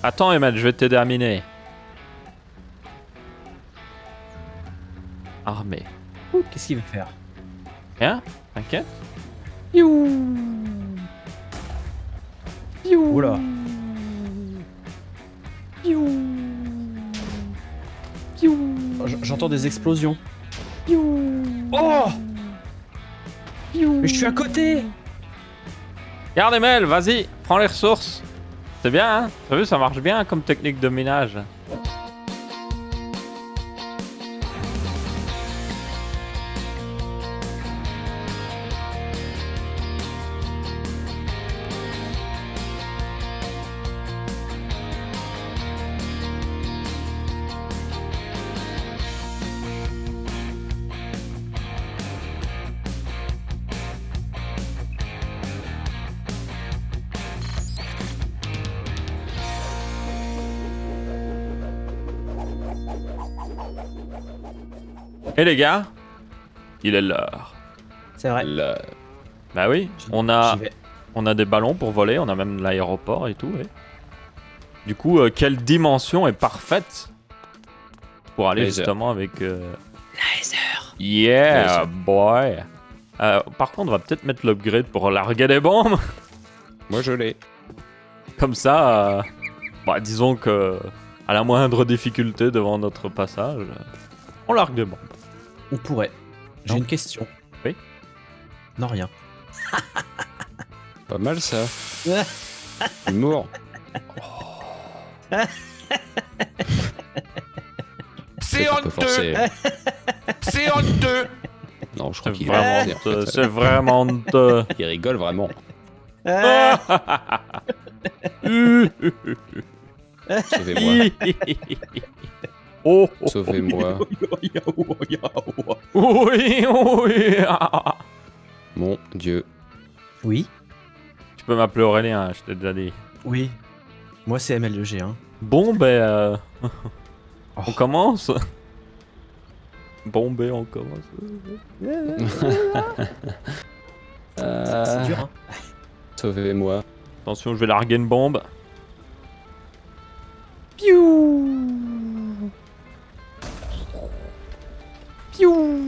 Attends, Emel, je vais t'aider à miner. Armée. Qu'est-ce qu'il veut faire? Rien? T'inquiète. Oula. J'entends des explosions. Oh! Mais je suis à côté! Regarde, Emel, vas-y, prends les ressources. C'est bien, hein? T'as vu, ça marche bien comme technique de minage. Et les gars, il est l'heure. C'est vrai. Bah oui, J'y on a des ballons pour voler, on a même l'aéroport et tout. Ouais. Du coup, quelle dimension est parfaite pour aller Laser. justement avec... Laser. Yeah, Laser. boy. Par contre, on va peut-être mettre l'upgrade pour larguer des bombes. Moi je l'ai. Comme ça, bah, disons que à la moindre difficulté devant notre passage, on largue des bombes. On pourrait. J'ai Non. une question. Oui. Non, rien. Pas mal ça. Humour. C'est Un peu honteux. forcé. C'est honteux. Non, je crois C'est qu'il vraiment est honteux. C'est vraiment honteux. Il rigole vraiment. Sauvez-moi. Oh, oh, Sauvez-moi. oui, oui. Mon Dieu. Oui. Tu peux m'appeler Aurélien, je t'ai déjà dit. Oui. Moi, c'est ML2G, hein. Bon, ben, Oh. on commence. Bon, ben, on commence. C'est dur, hein. Sauvez-moi. Attention, je vais larguer une bombe. Piou. Piou.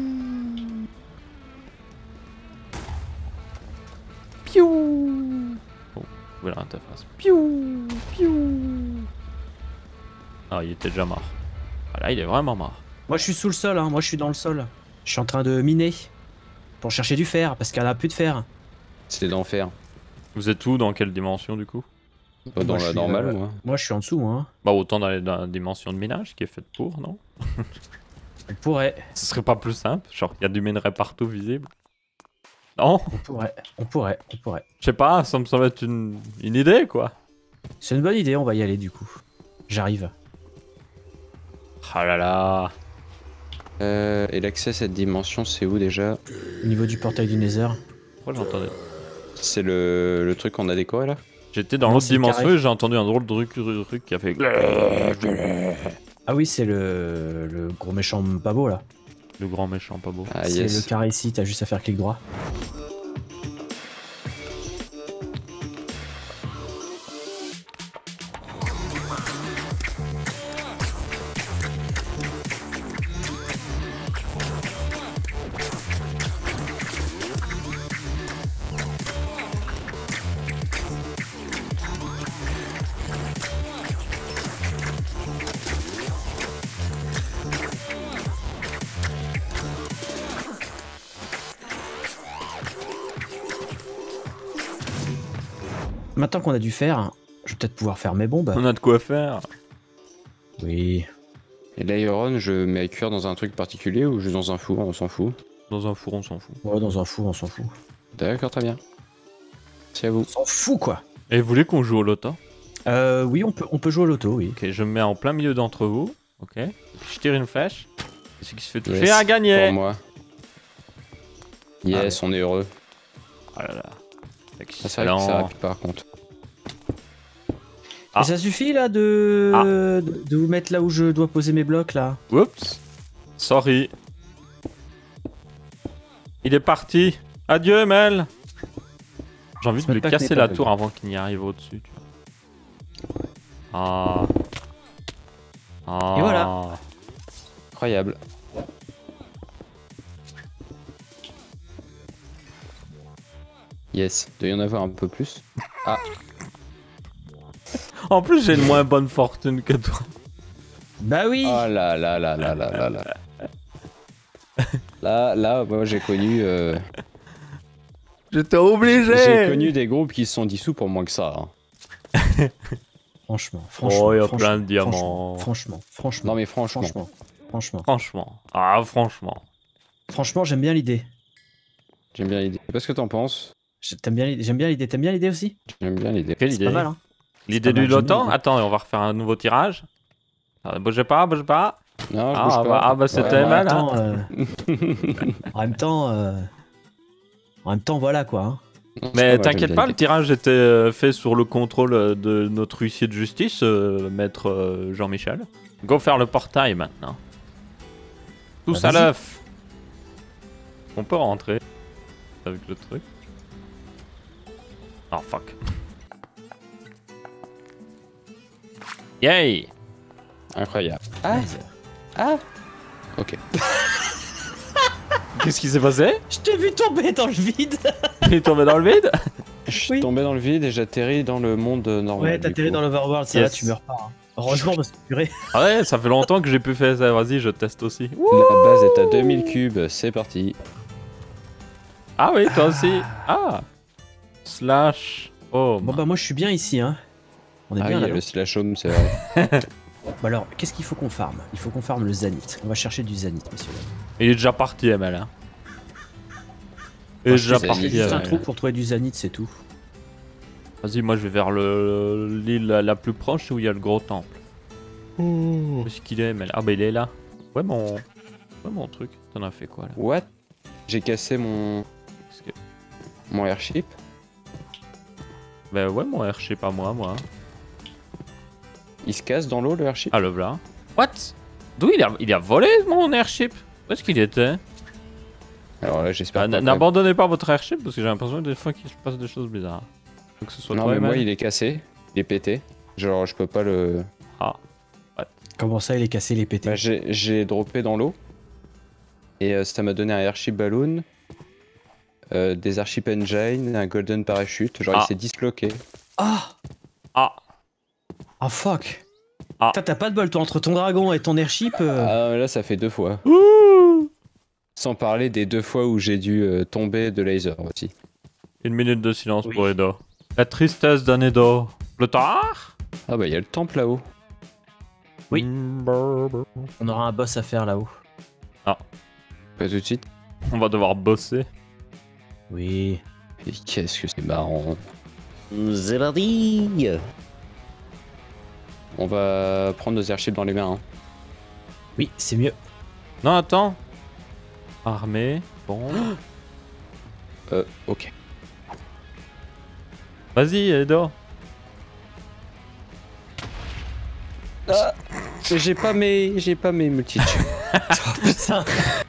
Piou. Oh, où est l'interface? Piou. Piou. Ah, il était déjà mort. Ah, là, il est vraiment mort. Moi, je suis sous le sol, hein. Moi, je suis dans le sol. Je suis en train de miner. Pour chercher du fer, parce qu'elle a plus de fer. C'est l'enfer. Vous êtes où? Dans quelle dimension, du coup? Pas dans Moi, je la suis, normale, moi. Moi, je suis en dessous, moi. Hein. Bah, autant dans la dimension de minage qui est faite pour, non? On pourrait. Ce serait pas plus simple? Genre, il y a du minerai partout visible? Non? On pourrait. On pourrait. On pourrait. Je sais pas, ça me semble être une idée, quoi. C'est une bonne idée, on va y aller, du coup. J'arrive. Ah là là. Et l'accès à cette dimension, c'est où déjà? Au niveau du portail du Nether. Pourquoi j'entendais? C'est le truc qu'on a décoré là? J'étais dans Non, l'autre c'est le dimension carré. et j'ai entendu un drôle de truc qui a fait... Ah oui, c'est le gros méchant pas beau, là. Le grand méchant pas beau. Ah C'est yes. le carré ici, t'as juste à faire clic droit. Maintenant qu'on a du fer, je vais peut-être pouvoir faire mes bombes. On a de quoi faire. Oui. Et l'iron, je mets à cuire dans un truc particulier ou juste dans un four, on s'en fout? Dans un four, on s'en fout. Ouais, dans un four, on s'en fout. D'accord, très bien. C'est à vous. On s'en fout, quoi. Et vous voulez qu'on joue au loto? Oui, on peut jouer au loto, oui. Ok, je me mets en plein milieu d'entre vous. Ok. Et puis je tire une flèche. Et celui qui se fait toucher Yes, a gagné. Pour moi. Yes, on est heureux. Oh là là. Ah, c'est vrai que c'est Excellent. rapide par contre. Ah. Et ça suffit, là, de vous mettre là où je dois poser mes blocs, là. Oups. Sorry. Il est parti. Adieu, Mel. J'ai envie C'est de même lui pas que casser n'est la pas tour avant qu'il n'y arrive au-dessus. Tu vois. Ah. Ah. Et voilà. Incroyable. Yes, il doit y en avoir un peu plus. Ah, En plus, j'ai une moins bonne fortune que toi. Bah oui. oh là là là là là là là. Là, moi j'ai connu, J'étais obligé. j'ai connu des groupes qui se sont dissous pour moins que ça. Hein. Franchement. Oh, il y a franchement, plein de diamants. Franchement. Non mais franchement, Franchement. Ah, franchement. Franchement, j'aime bien l'idée. j'aime bien l'idée. Qu'est-ce que t'en penses? J'aime bien l'idée. T'aimes bien l'idée aussi? J'aime bien l'idée. Quelle C'est idée? pas mal, hein. L'idée pas mal, du j'aime bien loto? l'idée. Attends, on va refaire un nouveau tirage. Bougez pas. Non, je Ah, bouge pas. bah, c'était Ouais, mal. En Hein. même temps, en même temps, voilà quoi. Hein. non, Mais ça va, t'inquiète j'aime pas, bien le tirage était fait sur le contrôle de notre huissier de justice, maître Jean-Michel. Go faire le portail maintenant. Tous Bah, à vas-y. l'œuf. On peut rentrer avec le truc. Oh fuck. Yay! l'idée. Incroyable. Ah. Ok. Qu'est-ce qui s'est passé? Je t'ai vu tomber dans le vide. Il est tombé dans le vide? Je suis Oui. tombé dans le vide et j'atterris dans le monde normal. Ouais, t'as du atterri coup. dans l'Overworld, ça Yes. va, tu meurs pas. Hein. Heureusement, parce que purée. Ah ouais, ça fait longtemps que j'ai pu faire ça. Vas-y, je teste aussi. La base est à 2000 cubes, c'est parti. Ah oui, toi aussi. Ah! Slash. Oh. Bon bah moi je suis bien ici, hein. On est Ah bien oui, là. il y a le slash home, c'est vrai. Bah alors, qu'est-ce qu'il faut qu'on farme? Il faut qu'on farme le Zanith. On va chercher du Zanith, messieurs. Il est déjà parti, ML. Hein. Il est Moi, déjà sais, parti. J'ai juste un ML. trou pour trouver du Zanith, c'est tout. Vas-y, moi je vais vers l'île la plus proche où il y a le gros temple. Où est-ce qu'il est, ML? Ah bah il est là. Ouais, mon truc. T'en as fait quoi là? What? J'ai cassé mon Qu'est-ce que- mon airship. Bah ouais, mon airship à moi. Il se casse dans l'eau le airship. Ah le voilà. What? D'où il a volé mon airship? Où est-ce qu'il était? Alors là, j'espère. Ah, pas N'abandonnez pas votre airship parce que j'ai l'impression que des fois qu'il se passe des choses bizarres. Faut que ce soit Non toi, mais moi ML. il est cassé, il est pété. Genre je peux pas le. Comment ça, il est cassé, les pétés? Bah, j'ai droppé dans l'eau et ça m'a donné un airship balloon, des airship engine, un golden parachute. Genre Ah. il s'est disloqué. Ah! Ah! Ah fuck! Ah. Putain, t'as pas de bol, toi, entre ton dragon et ton airship. Ah là ça fait 2 fois. Ouh! Sans parler des 2 fois où j'ai dû tomber de laser aussi. Une minute de silence Oui. pour Edo. La tristesse d'un Edo. Le tard? Ah bah il y a le temple là-haut. Oui. On aura un boss à faire là-haut. Pas tout de suite. On va devoir bosser. Oui. Et qu'est-ce que c'est marrant. Zéladi! On va prendre nos airships dans les mains. Hein. Oui, c'est mieux. Non, attends. Armée. Bon. Ok. Vas-y, Edo. J'ai pas mes multitudes. Putain!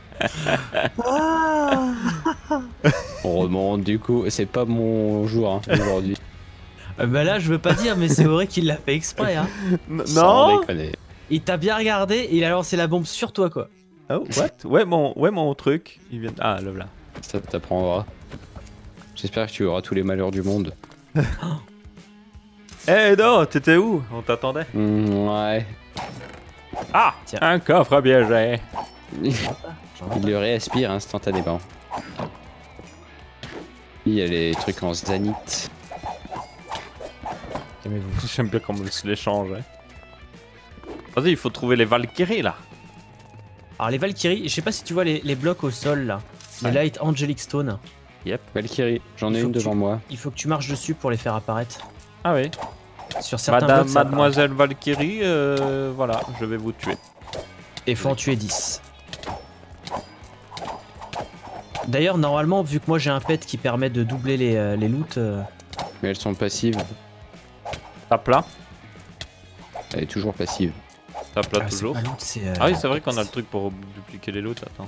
On remonte du coup. C'est pas mon jour hein, aujourd'hui. Bah là, je veux pas dire, mais c'est vrai qu'il l'a fait exprès, hein. Sans Non. déconner. Il t'a bien regardé et il a lancé la bombe sur toi, quoi. Oh, what? Ouais, mon truc. Il vient. Ah, le voilà. Ça t'apprendra. J'espère que tu auras tous les malheurs du monde. Eh, Edo, t'étais où? On t'attendait. Ouais. Ah! Tiens. Un coffre piégé. Il le réaspire instantanément. Il y a les trucs en zanite. Calmez-vous. J'aime bien comment se l'échange. Hein. Vas-y, il faut trouver les Valkyries là. Alors, les Valkyries, je sais pas si tu vois les blocs au sol, là. Les Ouais. Light Angelic Stone. Valkyrie, j'en ai Il faut une que tu- devant moi. Il faut que tu marches dessus pour les faire apparaître. Ah oui. Sur certains blocs, ça apparaît. Mademoiselle Valkyrie, voilà, je vais vous tuer. Et faut en tuer 10. D'ailleurs, normalement, vu que moi j'ai un pet qui permet de doubler les loots, Mais elles sont passives. Tape là. Elle est toujours passive. Tape là ah, c'est toujours. pas loot, c'est, Ah oui, c'est vrai qu'on a le truc pour dupliquer les loots, attends.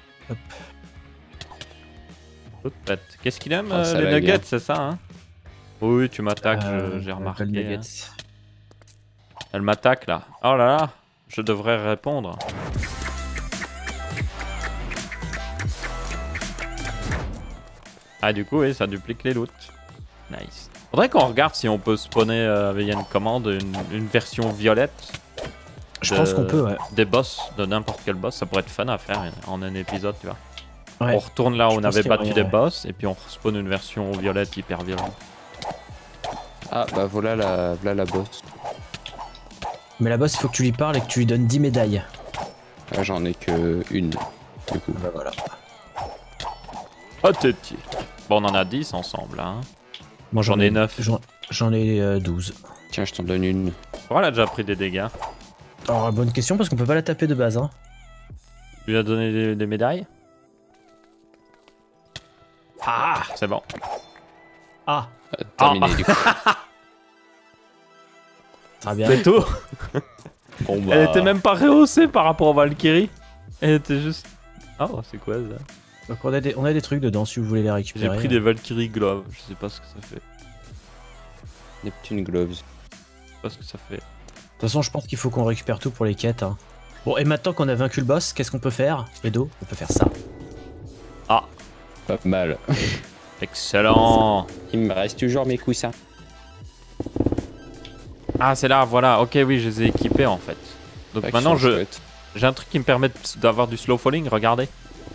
Hop. L'autre pète. Qu'est-ce qu'il aime Ah, ça les lag, nuggets, hein. c'est ça, hein? Oui, tu m'attaques, j'ai Gold remarqué. Nuggets. Hein. Elle m'attaque là. Oh là là, je devrais répondre. Ah du coup, oui, ça duplique les loots. Nice. Faudrait qu'on regarde si on peut spawner via une commande une version violette. Je pense qu'on peut, ouais. Des boss, de n'importe quel boss, ça pourrait être fun à faire en un épisode, tu vois. Ouais. On retourne là où Je on pense avait qu'il y a battu moyen, des boss et puis on spawn une version violette hyper violente. Ah bah voilà la boss. Mais la boss, il faut que tu lui parles et que tu lui donnes 10 médailles. Ah, j'en ai que une du coup. Bah voilà. Oh t'es petit. Bon, on en a 10 ensemble, hein. Moi J'en ai 9. J'en ai 12. Tiens, je t'en donne une. Oh, elle a déjà pris des dégâts. Alors, bonne question parce qu'on peut pas la taper de base, hein. Tu lui as donné des médailles? Ah C'est bon. Ah Terminé du coup. Très bien. C'est tout. Bon bah. Elle était même pas rehaussée par rapport aux Valkyrie. Elle était juste... Oh, c'est quoi ça? Donc on a des trucs dedans si vous voulez les J'ai récupérer. pris des Valkyrie Gloves, je sais pas ce que ça fait. Neptune Gloves. Je sais pas ce que ça fait. De toute façon, je pense qu'il faut qu'on récupère tout pour les quêtes. Hein. Bon, et maintenant qu'on a vaincu le boss, qu'est-ce qu'on peut faire, Edo? On peut faire ça. Ah, Pas mal. excellent. Il me reste toujours mes coussins. Ah, c'est là, voilà. Ok, oui, je les ai équipés en fait. Donc Pas qu'ils maintenant, sont chouettes. j'ai un truc qui me permet d'avoir du slow falling, regardez.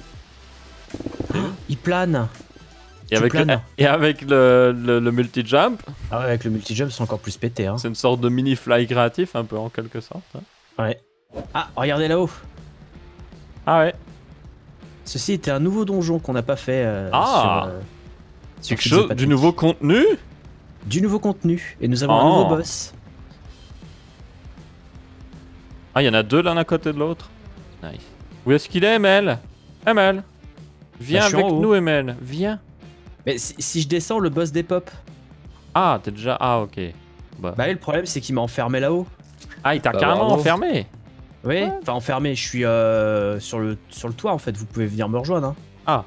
Il plane. Et Tu avec, planes. et avec le multi-jump, Ah ouais, avec le multi-jump, c'est encore plus pété. Hein. c'est une sorte de mini-fly créatif, un peu en quelque sorte. Hein. Ouais. Ah, regardez là-haut. Ah ouais. Ceci était un nouveau donjon qu'on n'a pas fait Ah. sur Quelque Pizza chose, du Patrick. nouveau contenu. Du nouveau contenu. Et nous avons un Oh. nouveau boss. Ah, il y en a deux l'un à côté de l'autre. Nice. Où est-ce qu'il est, Emel? Emel, viens Bah, je suis avec en haut. nous, Emel. Viens. Mais si je descends, le boss des pop. Ah, t'es déjà... Ah, ok. Bah, Bah, le problème, c'est qu'il m'a enfermé là-haut. ah, il t'a Bah, carrément bravo. enfermé. Oui, enfin enfermé. Je suis sur le toit en fait. Vous pouvez venir me rejoindre. Hein. Ah,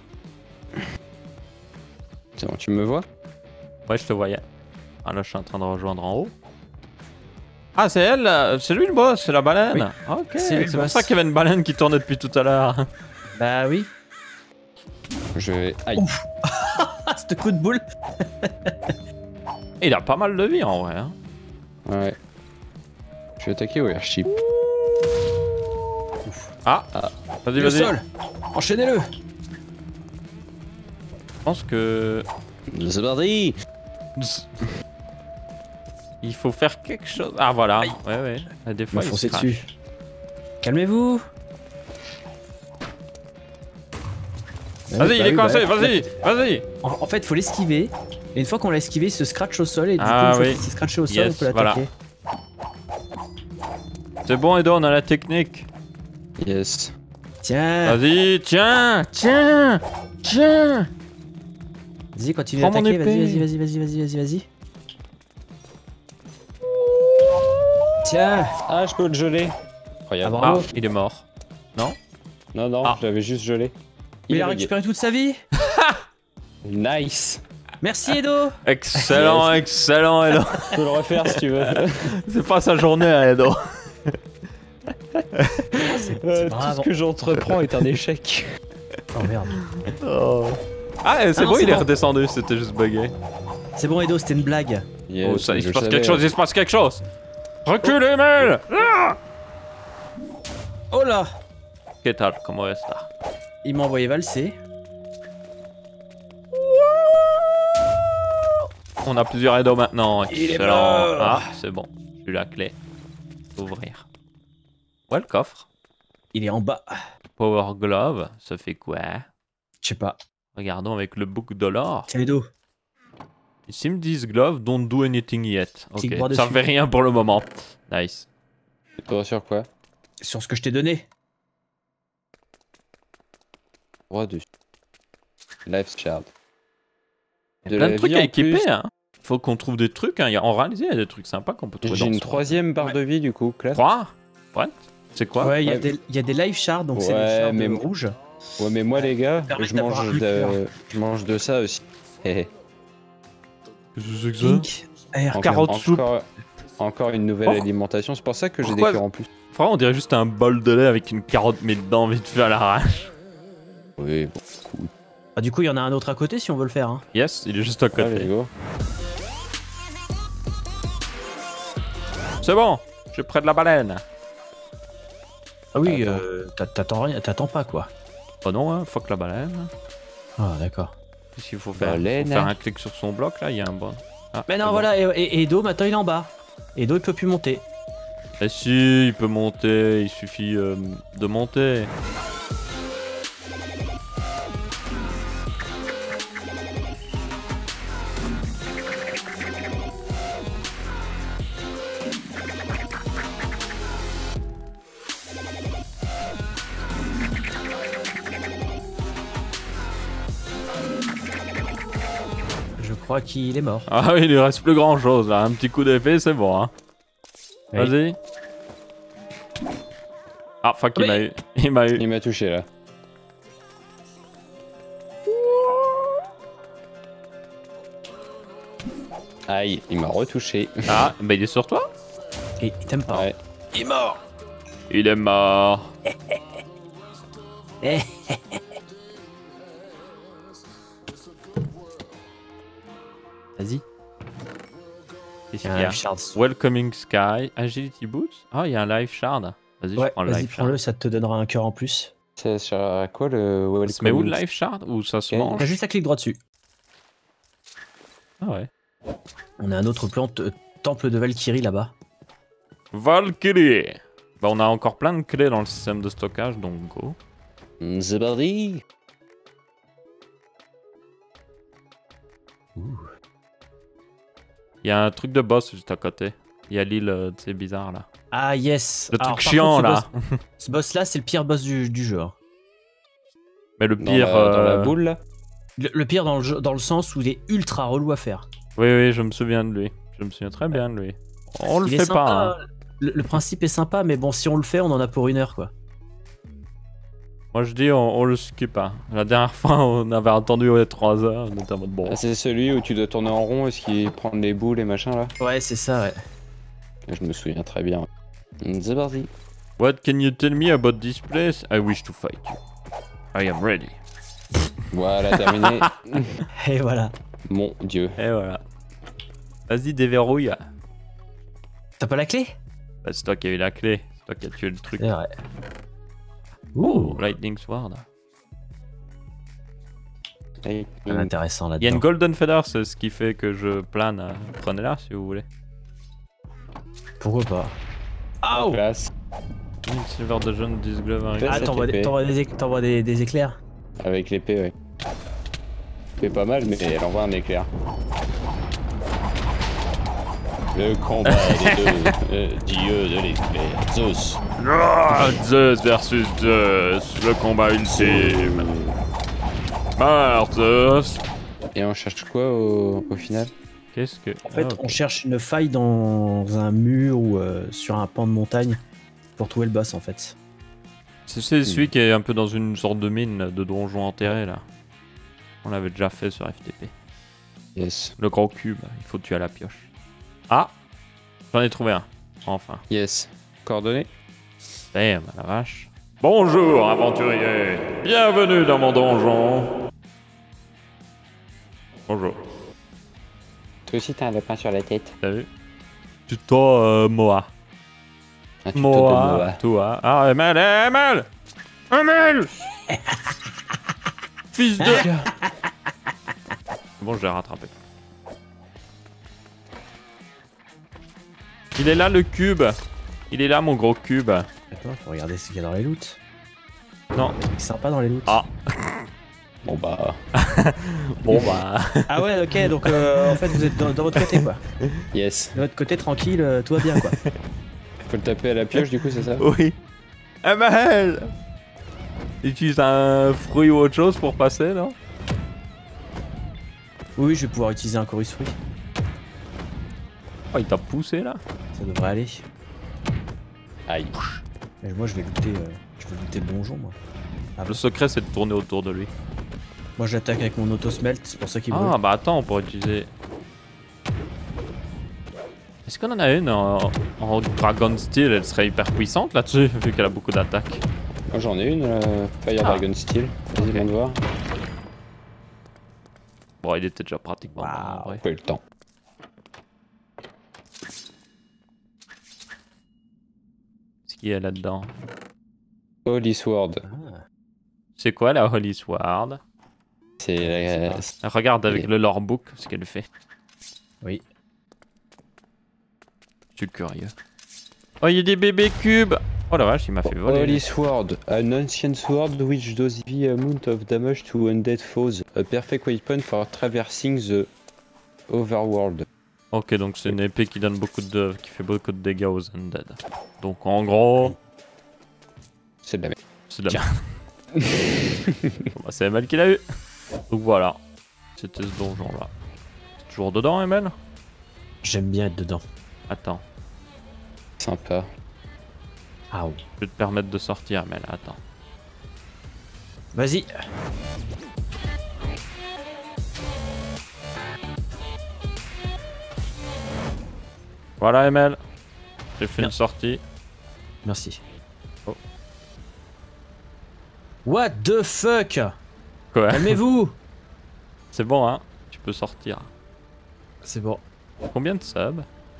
C'est bon, tu me vois? ouais, je te voyais. Ah, là, je suis en train de rejoindre en haut. Ah, c'est elle, là. C'est lui le boss, c'est la baleine. Oui. Ok, C'est lui le c'est pour boss. ça qu'il y avait une baleine qui tournait depuis tout à l'heure. Bah oui. Je vais. Aïe. Ah, ce coup de boule. Il a pas mal de vie en vrai. Hein. Ouais. Je vais attaquer au airship. Ah, vas-y, Le vas-y. sol. Enchaînez-le. Je pense que... C'est parti! Il faut faire quelque chose. Ah, voilà. Ouais, ouais. Des Il fois, m'a il foncé se crache. dessus. Calmez-vous. Vas-y, il est coincé, vas-y, vas-y. En fait, faut l'esquiver. Et une fois qu'on l'a esquivé, il se scratch au sol. Et du Ah, coup, une fois oui. qu'il s'est scratché au sol, Yes, on peut l'attaquer. C'est bon, Edo, on a la technique. Yes. Tiens. Vas-y, tiens, tiens, tiens. Vas-y, continue Prends mon d'attaquer. épée. Vas-y. Tiens. Ah, je peux le geler. Incroyable. Ah, Ah, bravo. il est mort. Non? Non, non, Ah. je l'avais juste gelé. Il a est récupéré toute sa vie. Nice. Merci, Edo. Excellent, excellent, Edo. Je peux le refaire si tu veux. C'est pas sa journée, hein, Edo. C'est Tout brave. ce que j'entreprends est un échec. Oh merde. Ah, c'est non, bon, c'est il est bon. redescendu, c'était juste bugué. C'est bon, Edo, c'était une blague. Yes, Oh, ça, il je se passe le quelque savais. chose, il se passe quelque chose. Reculez, Mel. Oh là. Qu'est-ce que comment est-ce là? Il m'a envoyé valser. On a plusieurs Edo maintenant. Il est Excellent. mort. Ah, c'est bon. J'ai eu la clé. Ouvrir. Ouais, le coffre. Il est en bas. Power Glove, ça fait quoi? Je sais pas. Regardons avec le book de l'or. Tiens, Edo. It seems this glove don't do anything yet. Ok, Clique droit ça dessus. fait rien pour le moment. Nice. C'est pas sur quoi? Sur ce que je t'ai donné. Droit dessus. Life Shard. Il y a plein de trucs à équiper, hein. Faut qu'on trouve des trucs, hein. En réalité, il y a des trucs sympas qu'on peut trouver J'ai dans une ce- troisième barre de vie du coup, classe. 3? Ouais. C'est quoi? Ouais, il Ouais. y a des life shards, donc c'est Ouais, les shards mais- rouges. Ouais, mais moi les gars, permet je d'avoir mange un cœur. je mange de ça aussi. Hé, hé. Qu'est-ce que c'est que ça? Pink, air. 40 soupes. Encore une nouvelle Oh. alimentation, c'est pour ça que j'ai des Pourquoi cœurs en plus. Frère, on dirait juste un bol de lait avec une carotte mise dedans, vite fait à l'arrache. Oui, bon, cool. Ah, du coup, il y en a un autre à côté si on veut le faire. Hein. Yes, il est juste à côté. Allez, go. C'est bon, je suis près de la baleine. Ah oui, Attends. t'attends pas quoi. Oh non, hein, fuck la baleine. Ah, d'accord. Qu'est-ce qu'il faut faire? Baleine. Faut faire un clic sur son bloc là, il y a un bon. Ah, Mais non, c'est bon. voilà, et Edo, maintenant il est en bas. Edo, il peut plus monter. Eh si, il peut monter, il suffit de monter. Je crois qu'il est mort. Ah oui, il lui reste plus grand chose là, un petit coup d'épée, c'est bon hein. Oui. Vas-y. Ah fuck, il Oui. m'a eu. Il m'a eu. Il m'a touché là. Aïe, il m'a retouché. Ah, bah il est sur toi? Et il t'aime pas. Ouais. Il est mort. Il est mort. Vas-y. Qu'est-ce qu'il y a? Shards. Welcoming Sky, Agility Boots. Ah, il y a un Life Shard. Vas-y, je Ouais, prends le vas-y, Life Shard. prends-le, ça te donnera un cœur en plus. Ça sert à quoi le Welcome? Ça se met où le Life Shard? Ou ça se Ok. mange? T'as juste à clic droit dessus. Ah ouais. On a un autre temple de Valkyrie là-bas. Valkyrie. Bah, on a encore plein de clés dans le système de stockage, donc go. C'est parti. Il y a un truc de boss juste à côté. Il y a l'île, tu sais, bizarre là. Ah yes. Le Alors, truc par chiant contre, là. Ce boss-là, c'est le pire boss du jeu. Hein. Mais le Dans pire. dans la boule là. Le pire dans le jeu, dans le sens où il est ultra relou à faire. Oui, oui, je me souviens de lui. Je me souviens très bien de lui. On le Il est fait sympa, pas. Hein. Le principe est sympa, mais bon, si on le fait, on en a pour 1 heure quoi. Moi je dis, on le skip. Hein. La dernière fois, on avait attendu 3 heures. On était en mode bon. Ah, c'est celui où tu dois tourner en rond et ce qui prend les boules et machin là. Ouais, c'est ça, ouais. Je me souviens très bien. C'est parti. What can you tell me about this place? I wish to fight you. I am ready. Voilà, terminé. Et voilà. Mon dieu. Et voilà. Vas-y, déverrouille. T'as pas la clé? Bah, c'est toi qui as eu la clé. C'est toi qui as tué le truc. C'est vrai. Oh, Lightning Sword. Hey, C'est intéressant Il y a là-dedans. une Golden Feather, c'est ce qui fait que je plane. Prenez-la si vous voulez. Pourquoi pas? Ah, oh Classe. Une Silver Dungeon, 10 gloves, un Fais Ah, ça, t'envoies épée. des éclairs? Avec l'épée, ouais. C'est pas mal, mais elle envoie un éclair. Le combat des deux dieux de l'éclair. Zeus. Ah, Zeus versus Zeus, le combat ultime. Meurs, Zeus. Et on cherche quoi au final? Qu'est-ce que. En fait, Ah, ok. on cherche une faille dans un mur ou sur un pan de montagne pour trouver le boss en fait. C'est celui qui est un peu dans une sorte de mine de donjon enterré là. On l'avait déjà fait sur FTP. Yes. Le gros cube, il faut tuer à la pioche. Ah, j'en ai trouvé un. Enfin. Yes. Coordonnées? Damn, la vache. Bonjour, aventurier. Bienvenue dans mon donjon. Bonjour. Toi aussi t'as un lapin sur la tête. T'as vu? Tuto Moa. Un tuto de Moa. Toi. Ah, Emel, Emel Emel Fils de... Bon, je l'ai rattrapé. Il est là, le cube. Il est là, mon gros cube. Attends, faut regarder ce qu'il y a dans les loots. Non. C'est sympa dans les loots. Ah. Bon bah. Bon, bah... Ah ouais, ok, donc en fait vous êtes dans votre côté quoi. Yes. De votre côté tranquille, tout va bien quoi. Faut le taper à la pioche du coup, c'est ça? Oui. Emel utilise un fruit ou autre chose pour passer, non? Oui, je vais pouvoir utiliser un chorus fruit. Oh, il t'a poussé, là? Ça devrait aller. Aïe. Mais moi je vais looter le donjon moi. Le secret, c'est de tourner autour de lui. Moi j'attaque avec mon auto smelt, c'est pour ça qu'il brûle. Ah, bah attends, on pourrait utiliser... Est-ce qu'on en a une en Dragon Steel? Elle serait hyper puissante là-dessus, vu qu'elle a beaucoup d'attaques. Moi j'en ai une, Fire Dragon Steel. Vas-y, Ok. monte voir. Bon, il était déjà pratiquement mort, en vrai. Pas eu le temps. Qu'est-ce qu'il y a là-dedans? Holy Sword. Ah. C'est quoi la Holy Sword? C'est Regarde avec le lore book ce qu'elle fait. Oui. Je suis curieux. Oh, il y a des bébés cubes! Oh la vache, il m'a fait voler. Holy Sword, an ancient sword which does the amount of damage to undead foes. A perfect weapon for traversing the overworld. Ok, donc c'est une épée qui donne qui fait beaucoup de dégâts aux undead. Donc en gros, C'est de la merde. c'est de la merde. Bon, bah, c'est Emel qui l'a eu. Donc voilà. C'était ce donjon là. T'es toujours dedans, Emel? J'aime bien être dedans. Attends, Sympa. Ah oui. je vais te permettre de sortir, Emel. Attends. Vas-y. Voilà, Emel. J'ai fait Bien. une sortie. Merci. Oh. What the fuck? Quoi? Calmez-vous. C'est bon, hein? Tu peux sortir. C'est bon. Combien de subs?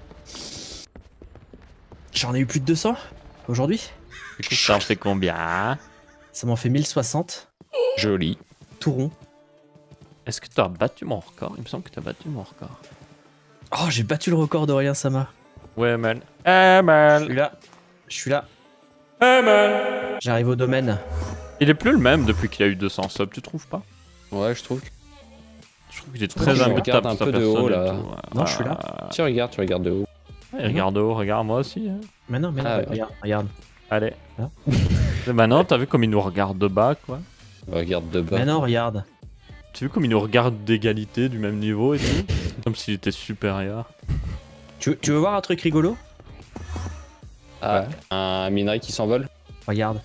J'en ai eu plus de 200 aujourd'hui. Du coup, ça en fait combien? Ça m'en fait 1060. Joli. Tout rond. Est-ce que tu as battu mon record? Il me semble que tu as battu mon record. Oh, j'ai battu le record d'Aurélien Sama. Ouais, Emel. Je Emel! suis là. Je suis là. Emel! J'arrive au domaine. Il est plus le même depuis qu'il a eu 200 subs, tu trouves pas? Ouais, je trouve. Je trouve qu'il est Je très regarde imbutable un sa peu de personne haut, et là. tout, ouais. Non, je suis là. Tu regardes de haut. Ouais, regarde haut, regarde moi aussi. Hein. Mais non, Ah, ouais. regarde, regarde. Allez. Hein Bah non, t'as vu comme il nous regarde de bas, quoi. Regarde de bas. Mais non, regarde. Tu as vu comme il nous regarde d'égalité, du même niveau et tout? Comme s'il était supérieur. Tu veux voir un truc rigolo? Ah, un minerai qui s'envole. Regarde.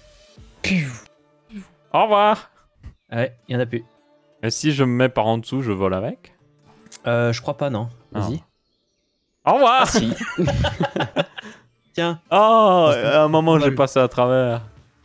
Au revoir! Ouais, il y en a plus. Et si je me mets par en dessous, je vole avec? Je crois pas, non. Ah. Vas-y. Au revoir! Si. Tiens. Oh, à un moment, j'ai Vole. passé à travers.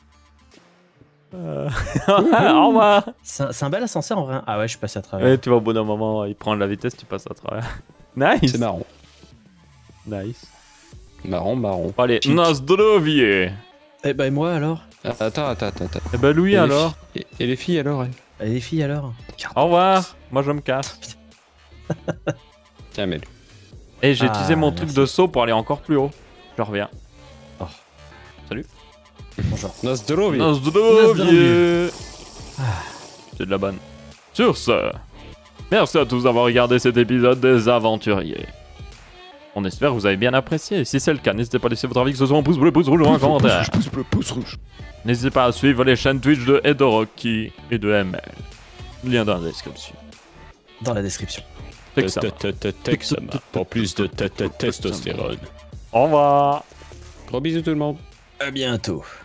Au revoir! C'est un bel ascenseur en vrai. Ah ouais, je suis passé à travers. Et tu vois, au bout d'un moment, il prend de la vitesse, tu passes à travers. Nice! C'est marrant. Nice. Marrant. Allez, Chic. Nozdrovier! Eh ben, et moi alors? Attends. Eh ben, Louis Et les alors? filles- Et les filles alors Et les filles alors? Au revoir! Moi, je me casse. Tiens, mais Et j'ai Ah, utilisé mon truc merci. de saut pour aller encore plus haut. Je reviens. Bonjour. Nozdrovi. Nozdrovier! C'est de la bonne. Sur ce, merci à tous d'avoir regardé cet épisode des Aventuriers. On espère que vous avez bien apprécié. Si c'est le cas, n'hésitez pas à laisser votre avis, que ce soit en pouce bleu, pouce rouge ou en commentaire. pouce rouge. N'hésitez pas à suivre les chaînes Twitch de Edoroki et de ML. Lien dans la description. Dans la description. Texama. Texama. Pour plus de testostérone. Au revoir. Gros bisous tout le monde. À bientôt.